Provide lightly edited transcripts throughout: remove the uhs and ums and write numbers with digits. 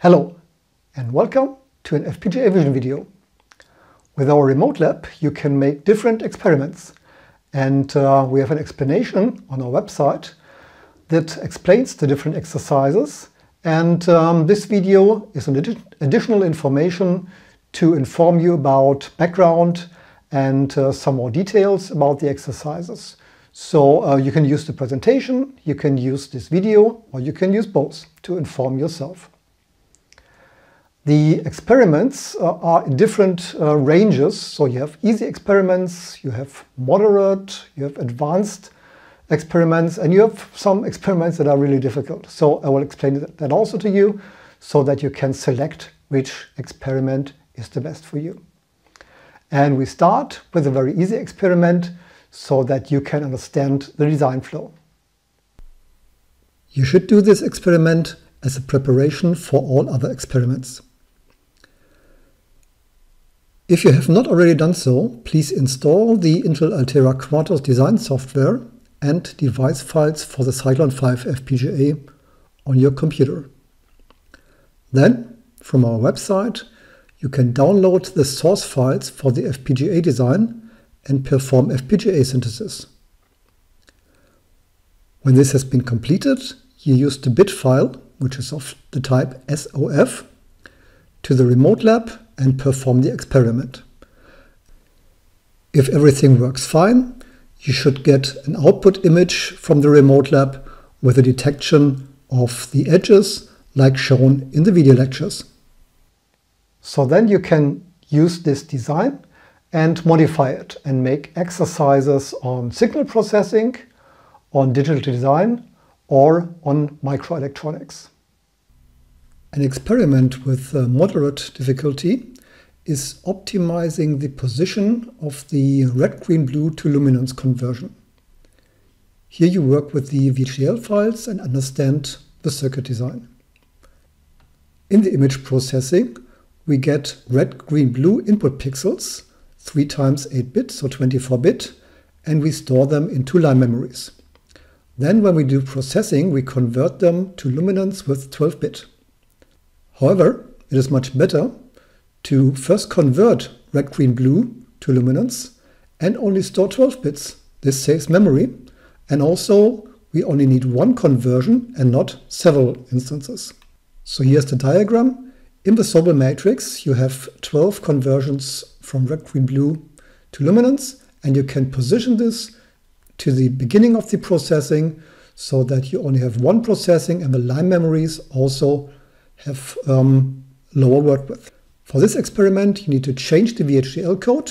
Hello and welcome to an FPGA Vision video. With our remote lab you can make different experiments, and we have an explanation on our website that explains the different exercises, and this video is an additional information to inform you about background and some more details about the exercises. So you can use the presentation, you can use this video, or you can use both to inform yourself. The experiments are in different ranges, so you have easy experiments, you have moderate, you have advanced experiments, and you have some experiments that are really difficult. So I will explain that also to you so that you can select which experiment is the best for you. And we start with a very easy experiment so that you can understand the design flow. You should do this experiment as a preparation for all other experiments. If you have not already done so, please install the Intel Altera Quartus design software and device files for the Cyclone 5 FPGA on your computer. Then, from our website, you can download the source files for the FPGA design and perform FPGA synthesis. When this has been completed, you use the bit file, which is of the type SOF, to the remote lab and perform the experiment. If everything works fine, you should get an output image from the remote lab with a detection of the edges like shown in the video lectures. So then you can use this design and modify it and make exercises on signal processing, on digital design, or on microelectronics. An experiment with moderate difficulty is optimizing the position of the red-green-blue to luminance conversion. Here you work with the VHDL files and understand the circuit design. In the image processing, we get red-green-blue input pixels, 3 times 8-bit, so 24-bit, and we store them in 2 line memories. Then when we do processing, we convert them to luminance with 12-bit. However, it is much better to first convert red, green, blue to luminance and only store 12 bits. This saves memory, and also we only need one conversion and not several instances. So here's the diagram. In the Sobel matrix you have 12 conversions from red, green, blue to luminance, and you can position this to the beginning of the processing so that you only have one processing and the line memories also have lower word width. For this experiment you need to change the VHDL code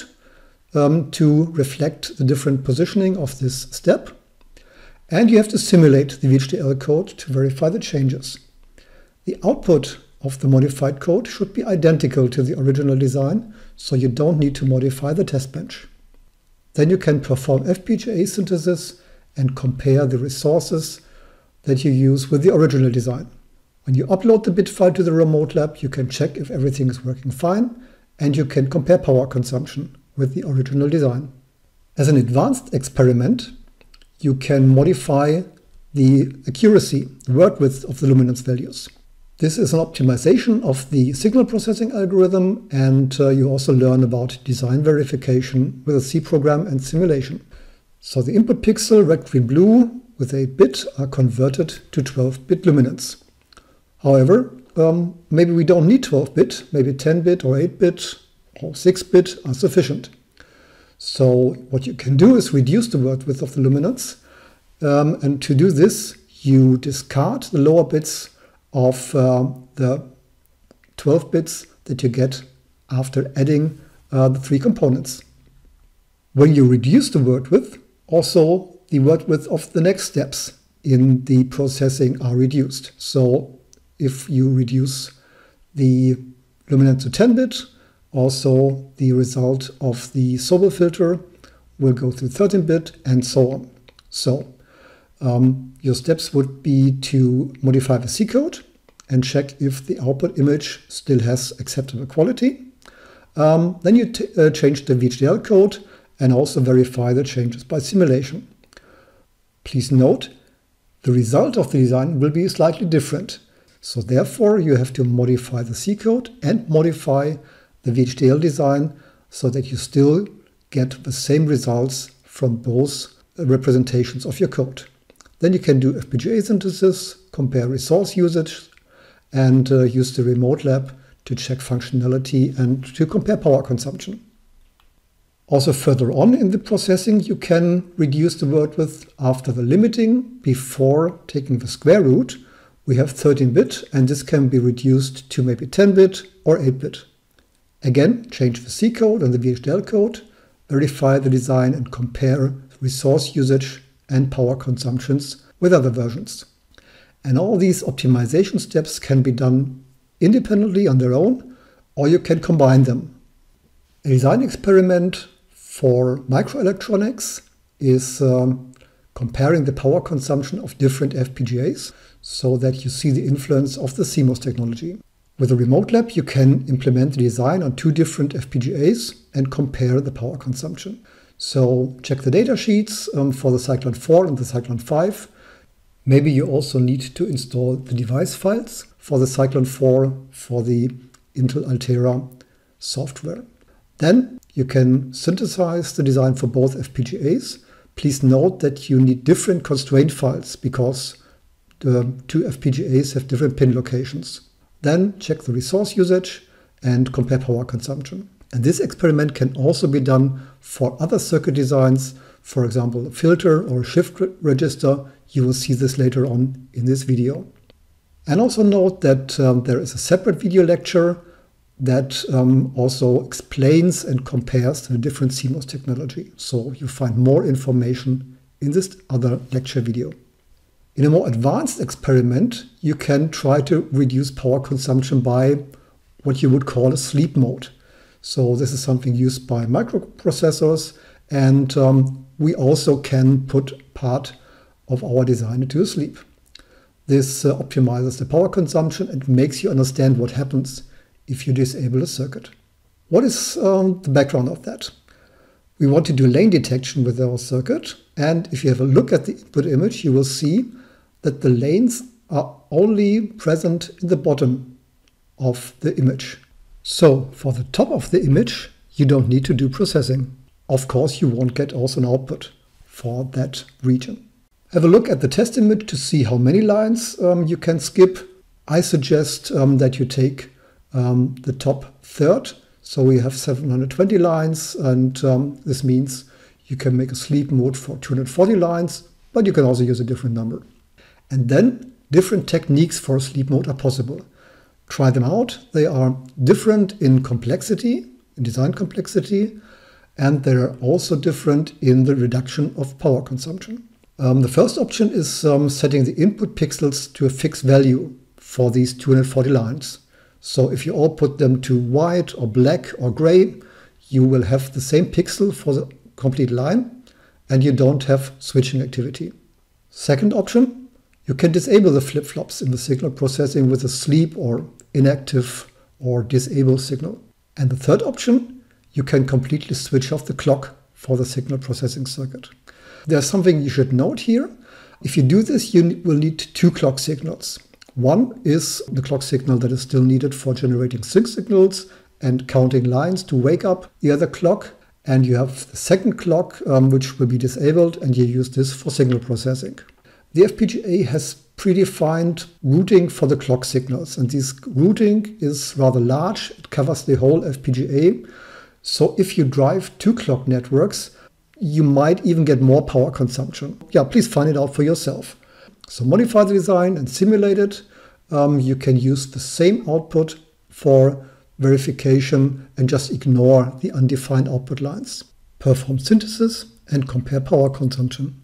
to reflect the different positioning of this step, and you have to simulate the VHDL code to verify the changes. The output of the modified code should be identical to the original design, so you don't need to modify the test bench. Then you can perform FPGA synthesis and compare the resources that you use with the original design. When you upload the bit file to the remote lab, you can check if everything is working fine, and you can compare power consumption with the original design. As an advanced experiment, you can modify the accuracy, the word width of the luminance values. This is an optimization of the signal processing algorithm, and you also learn about design verification with a C program and simulation. So the input pixel red, green, blue with 8-bit are converted to 12-bit luminance. However, maybe we don't need 12-bit, maybe 10-bit or 8-bit or 6-bit are sufficient. So what you can do is reduce the word width of the luminance, and to do this you discard the lower bits of the 12 bits that you get after adding the 3 components. When you reduce the word width, also the word width of the next steps in the processing are reduced. So if you reduce the luminance to 10-bit, also the result of the Sobel filter will go through 13-bit, and so on. So your steps would be to modify the C code and check if the output image still has acceptable quality. Then you change the VHDL code and also verify the changes by simulation. Please note, the result of the design will be slightly different. So therefore you have to modify the C code and modify the VHDL design so that you still get the same results from both representations of your code. Then you can do FPGA synthesis, compare resource usage, and use the remote lab to check functionality and to compare power consumption. Also further on in the processing, you can reduce the word width after the limiting. Before taking the square root, we have 13-bit, and this can be reduced to maybe 10-bit or 8-bit. Again, change the C code and the VHDL code, verify the design and compare resource usage and power consumptions with other versions. And all these optimization steps can be done independently on their own, or you can combine them. A design experiment for microelectronics is comparing the power consumption of different FPGAs so that you see the influence of the CMOS technology. With a remote lab, you can implement the design on two different FPGAs and compare the power consumption. So check the data sheets for the Cyclone 4 and the Cyclone 5. Maybe you also need to install the device files for the Cyclone 4 for the Intel Altera software. Then you can synthesize the design for both FPGAs. Please note that you need different constraint files because the two FPGAs have different pin locations. Then check the resource usage and compare power consumption. And this experiment can also be done for other circuit designs, for example, a filter or a shift register. You will see this later on in this video. And also note that there is a separate video lecture that also explains and compares the different CMOS technology. So you find more information in this other lecture video. In a more advanced experiment, you can try to reduce power consumption by what you would call a sleep mode. So this is something used by microprocessors, and we also can put part of our design into sleep. This optimizes the power consumption and makes you understand what happens if you disable a circuit. What is the background of that? We want to do lane detection with our circuit, and if you have a look at the input image, you will see that the lanes are only present in the bottom of the image. So for the top of the image, you don't need to do processing. Of course, you won't get also an output for that region. Have a look at the test image to see how many lines you can skip. I suggest that you take the top third. So we have 720 lines, and this means you can make a sleep mode for 240 lines, but you can also use a different number. And then different techniques for sleep mode are possible. Try them out. They are different in complexity, in design complexity, and they are also different in the reduction of power consumption. The first option is setting the input pixels to a fixed value for these 240 lines. So if you all put them to white or black or gray, you will have the same pixel for the complete line, and you don't have switching activity. Second option, you can disable the flip-flops in the signal processing with a sleep or inactive or disable signal. And the third option, you can completely switch off the clock for the signal processing circuit. There's something you should note here. If you do this, you will need two clock signals. One is the clock signal that is still needed for generating sync signals and counting lines to wake up the other clock. And you have the second clock, which will be disabled, and you use this for signal processing. The FPGA has predefined routing for the clock signals, and this routing is rather large. It covers the whole FPGA. So if you drive two clock networks, you might even get more power consumption. Yeah, please find it out for yourself. So modify the design and simulate it. You can use the same output for verification and just ignore the undefined output lines. Perform synthesis and compare power consumption.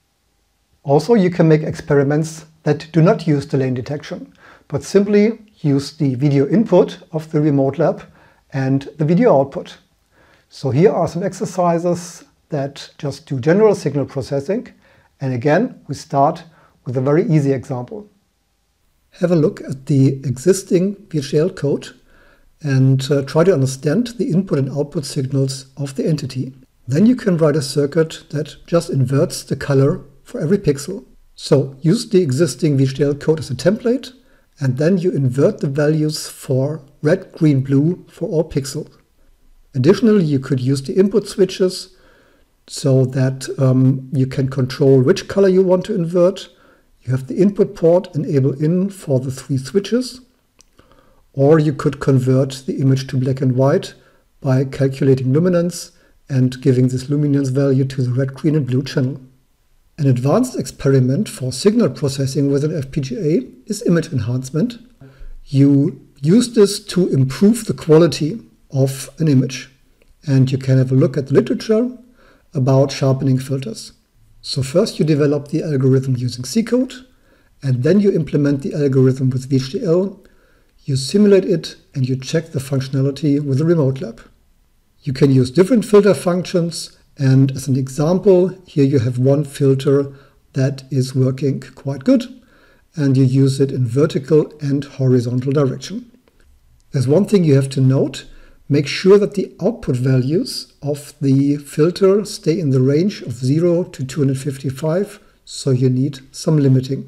Also, you can make experiments that do not use the lane detection, but simply use the video input of the remote lab and the video output. So here are some exercises that just do general signal processing. And again, we start with a very easy example. Have a look at the existing VHDL code and try to understand the input and output signals of the entity. Then you can write a circuit that just inverts the color for every pixel. So use the existing VHDL code as a template and then you invert the values for red, green, blue for all pixels. Additionally, you could use the input switches so that you can control which color you want to invert. You have the input port enable in for the 3 switches, or you could convert the image to black and white by calculating luminance and giving this luminance value to the red, green and blue channel. An advanced experiment for signal processing with an FPGA is image enhancement. You use this to improve the quality of an image, and you can have a look at the literature about sharpening filters. So first you develop the algorithm using C code, and then you implement the algorithm with VHDL, you simulate it, and you check the functionality with the remote lab. You can use different filter functions, and as an example, here you have one filter that is working quite good, and you use it in vertical and horizontal direction. There's one thing you have to note. Make sure that the output values of the filter stay in the range of 0 to 255, so you need some limiting.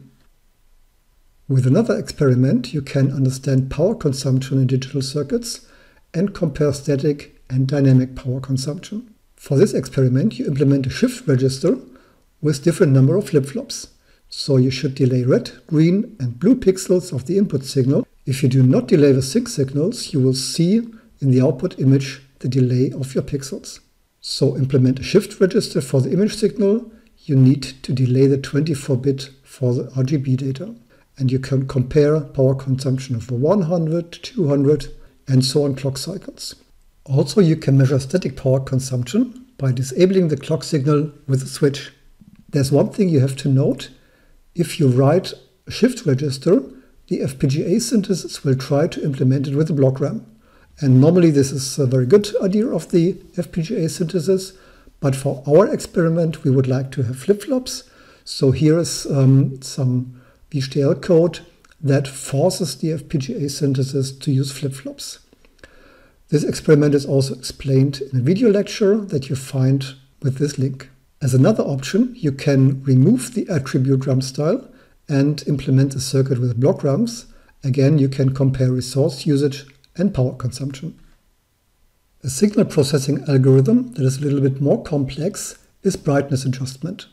With another experiment, you can understand power consumption in digital circuits and compare static and dynamic power consumption. For this experiment, you implement a shift register with different number of flip-flops. So you should delay red, green and blue pixels of the input signal. If you do not delay the sync signals, you will see in the output image the delay of your pixels. So implement a shift register for the image signal. You need to delay the 24-bit for the RGB data. And you can compare power consumption of 100, 200 and so on clock cycles. Also, you can measure static power consumption by disabling the clock signal with a switch. There's one thing you have to note. If you write a shift register, the FPGA synthesis will try to implement it with a block RAM. And normally this is a very good idea of the FPGA synthesis, but for our experiment we would like to have flip-flops. So here is some VHDL code that forces the FPGA synthesis to use flip-flops. This experiment is also explained in a video lecture that you find with this link. As another option, you can remove the attribute RAM style and implement a circuit with block RAMs. Again, you can compare resource usage and power consumption. A signal processing algorithm that is a little bit more complex is brightness adjustment.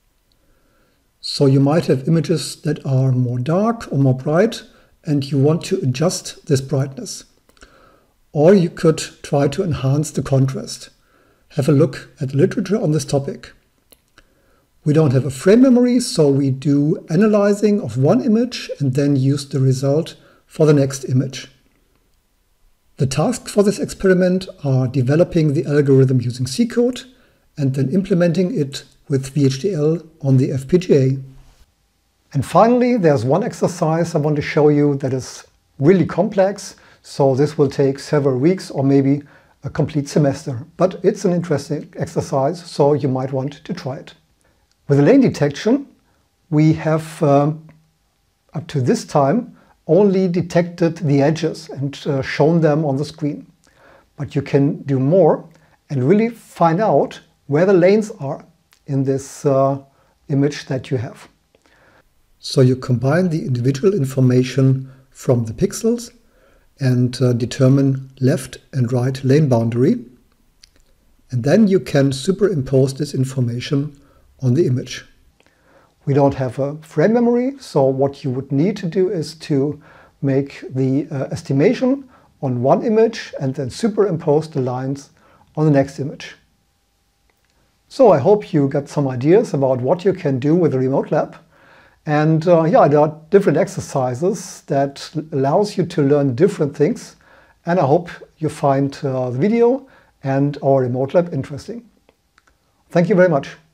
So you might have images that are more dark or more bright, and you want to adjust this brightness. Or you could try to enhance the contrast. Have a look at the literature on this topic. We don't have a frame memory, so we do analyzing of one image and then use the result for the next image. The tasks for this experiment are developing the algorithm using C code and then implementing it with VHDL on the FPGA. And finally, there's one exercise I want to show you that is really complex. So this will take several weeks or maybe a complete semester. But it's an interesting exercise, so you might want to try it. With the lane detection, we have up to this time only detected the edges and shown them on the screen. But you can do more and really find out where the lanes are in this image that you have. So you combine the individual information from the pixels and determine left and right lane boundary. And then you can superimpose this information on the image. We don't have a frame memory, so what you would need to do is to make the estimation on one image and then superimpose the lines on the next image. So I hope you got some ideas about what you can do with the remote lab. And yeah, there are different exercises that allows you to learn different things. And I hope you find the video and our remote lab interesting. Thank you very much.